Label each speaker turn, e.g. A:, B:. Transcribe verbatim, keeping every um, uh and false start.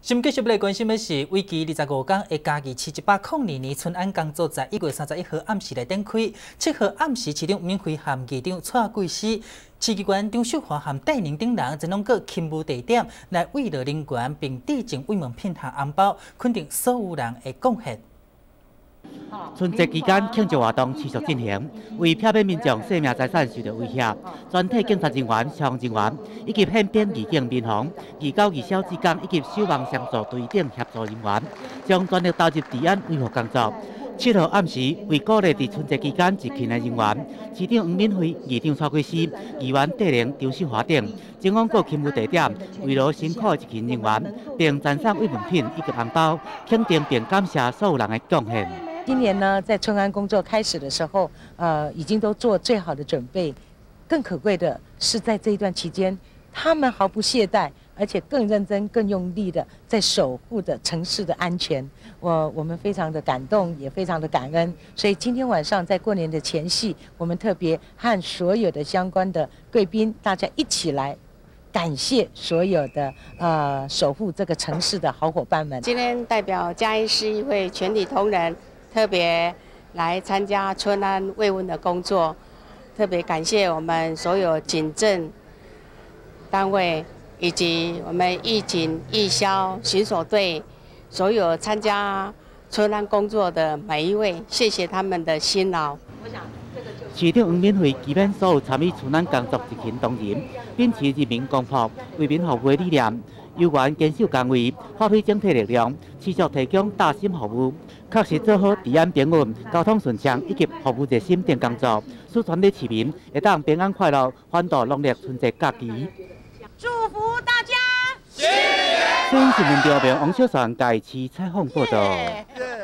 A: 先继续来关心的是，为期二十五天的嘉义市一百零二年春安工作在一月三十一号暗时来展开。七号暗时，市长吴敏惠和议长蔡贵思、市议员张秀华和戴宁等人，前往各勤务地点来慰劳人员，并致敬慰问品和红包，肯定所有人的贡献。
B: 春节期间庆祝活动持续进行，为避免民众生命财产受到威胁，全体警察人员、消防人员以及宪兵、义警、民防、义交、义消职工以及守望相助队等协助人员，将全力投入治安维护工作。七号暗时，为鼓励在春节期间执勤的人员，市长吴敏惠、议长蔡贵思、议员戴玲、张秀华等，前往各勤务地点，慰劳辛苦的执勤人员，并赠送慰问品以及红包，肯定并感谢所有人的贡献。
C: 今年呢，在春安工作开始的时候，呃，已经都做最好的准备。更可贵的是，在这一段期间，他们毫不懈怠，而且更认真、更用力的在守护着城市的安全。我我们非常的感动，也非常的感恩。所以今天晚上在过年的前夕，我们特别和所有的相关的贵宾，大家一起来。 感谢所有的呃守护这个城市的好伙伴们。
D: 今天代表嘉义市议会全体同仁特别来参加春安慰问的工作，特别感谢我们所有警政单位以及我们义警、义消、巡守队所有参加春安工作的每一位，谢谢他们的辛劳。我想。
B: 市长吴敏惠期盼所有参与春安工作执勤同仁，秉持人民公仆、为民服务的理念，有缘坚守岗位，发挥整体力量，持续提供大心服务，确实做好治安平稳、交通顺畅以及服务热心等工作，使全体市民会当平安快乐、欢度农历春节假期。
C: 祝福大家！
B: 新闻新闻调兵王小传，嘉义市采访报道。